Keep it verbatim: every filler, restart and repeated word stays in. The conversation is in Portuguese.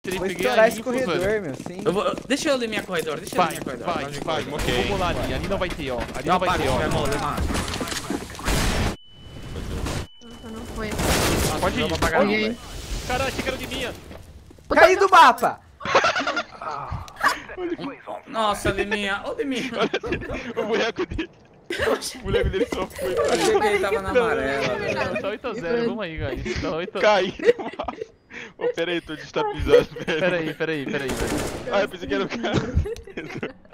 entrei, Vou peguei estourar a esse info, corredor, velho. meu, sim. Eu vou... Deixa eu ler minha corredor, deixa eu ler Vai, minha corredor. vai, Vai, vai, vai. vamos lá ali, ali não vai ter, ó. Ali Eu não vai apago ter, se ó. tiver mole, mano. Nossa, não foi. Pode ir. Eu vou apagar não, Peguei. velho. Caralho, achei que era de minha. Caí do mapa! Nossa, Liminha. Ô, Liminha. O boneco dele. O boneco dele só foi. Eu achei que ele tava na amarela, velho. Não, tá oito a zero, vamos aí, guys. Tá oito a zero. Caí. Ô, pera aí, tô destabilizado. Pera aí, pera aí, pera aí, velho. Ah, eu pensei que era o cara.